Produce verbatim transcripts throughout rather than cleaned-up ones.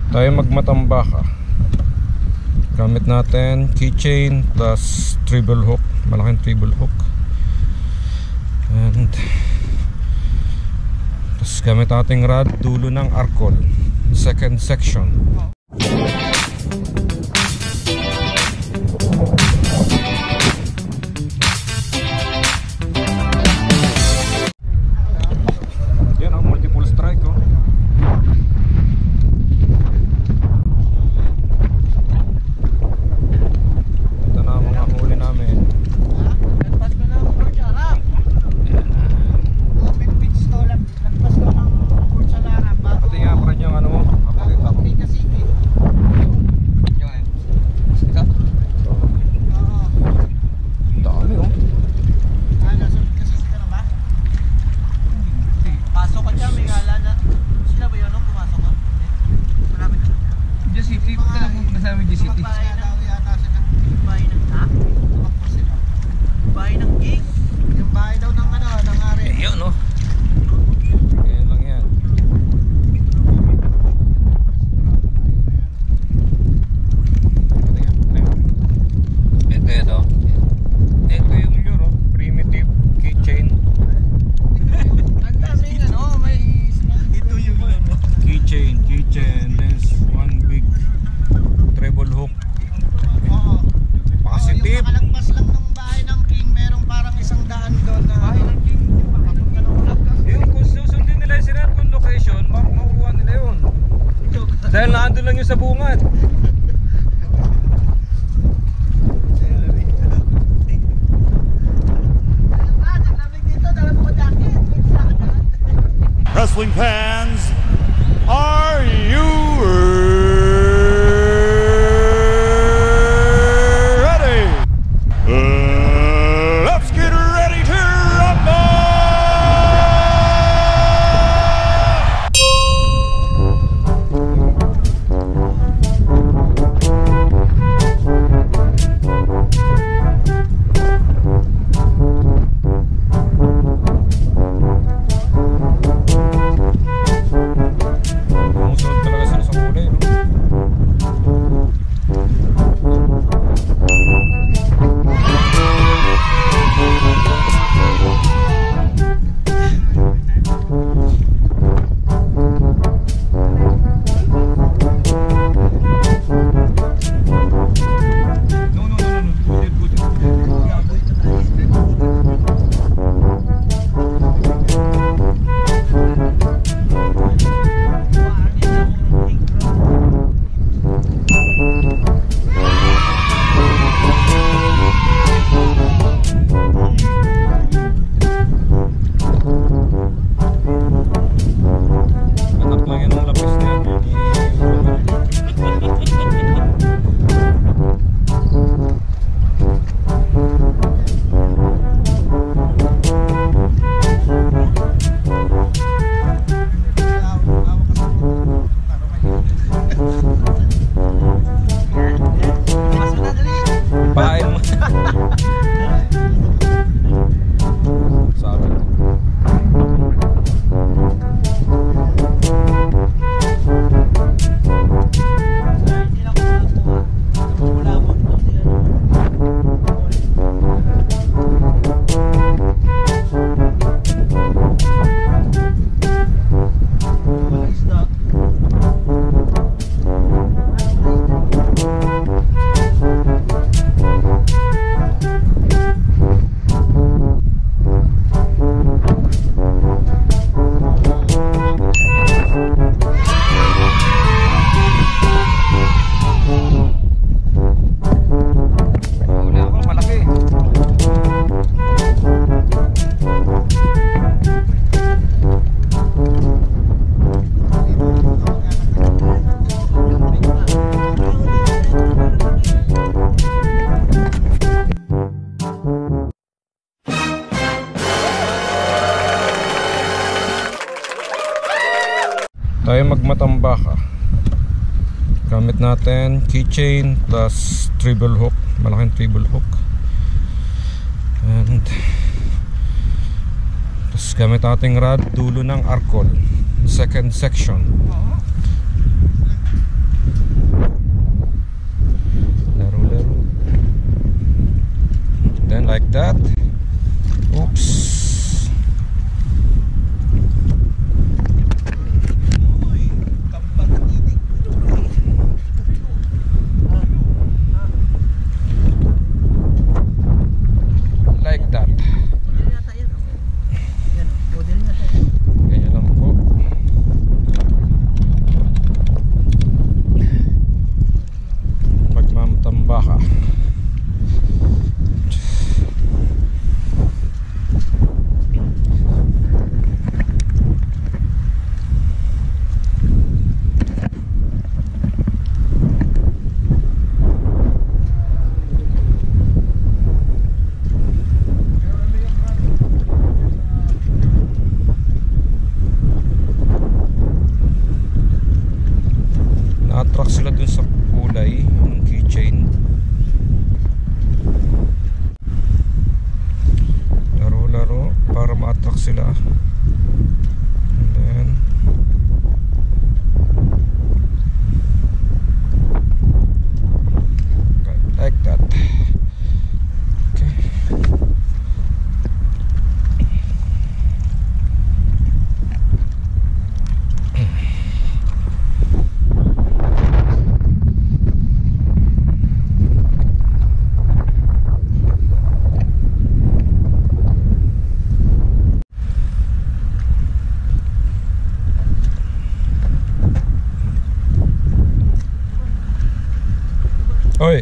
Tayo mag-Matambaka. Gamit natin keychain plus treble hook, malaking treble hook. And tapos gamit nating rod, dulo ng arkol, second section. Yan ang multiple strike, oh. Dahil naandun lang yung sa bungad. Wrestling fans, are you ready? Uh, let's get ready to rumble! Tayo mag-Matambaka. Gamit natin keychain plus treble hook, malaking treble hook. And tapos gamit nating rod, dulo ng arkol, second section. that. Oops. Like that. Ganyan lang po. Matambaka. Na-attract sila dun sa kulay ng keychain. Laro-laro para ma-attract sila. And then like that. Okay. Oi.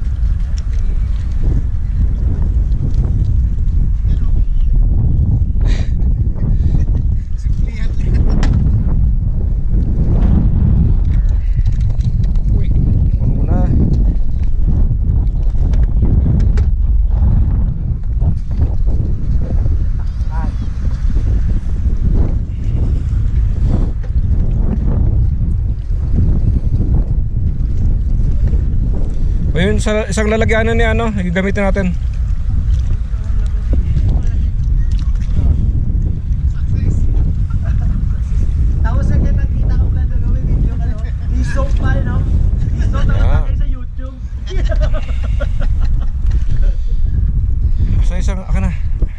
Uy, puno na. Ayun, sa isang lalagyanan ni ano, gagamitin natin. Tapos sa kita kita ko plan daw gawin video ka no. Iso pa no. Iso talaga kayo sa YouTube. Sa isang aka na.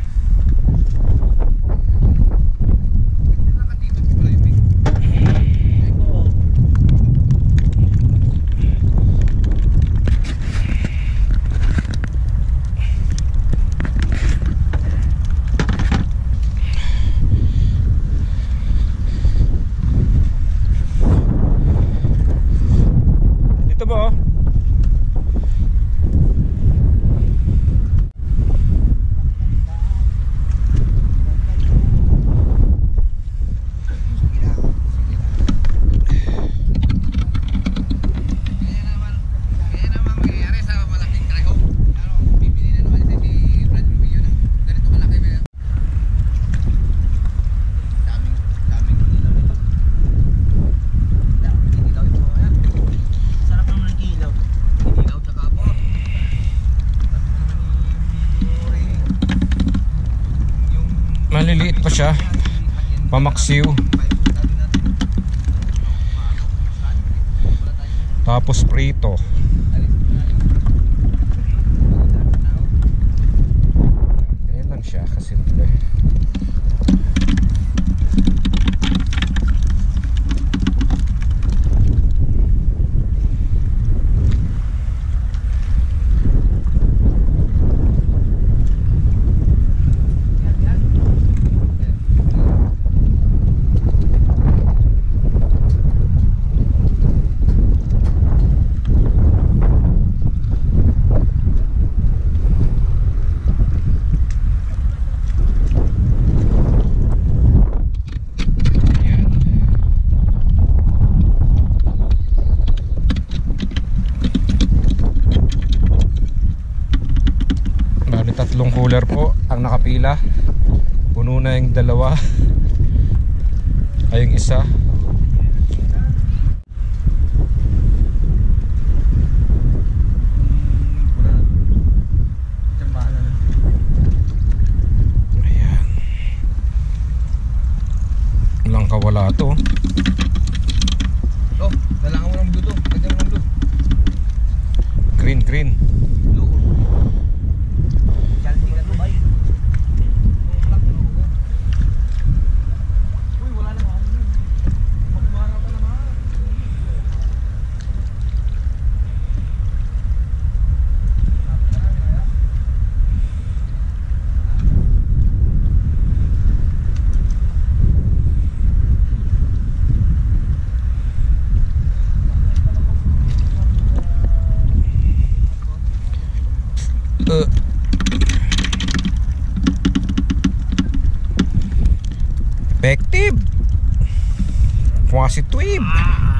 Dito ba oh? Maliliit pa siya, pamaksiw. Tapos prito. Ganyan lang siya, kasimple. Tatlong cooler po ang nakapila. Puno na yung dalawa. Ay yung isa. Ayan. Walang kawala to. Oh, dalangan mo ng blue to. Lagyan mo ng blue. Green, green. Blue. Diyan mo si Twib.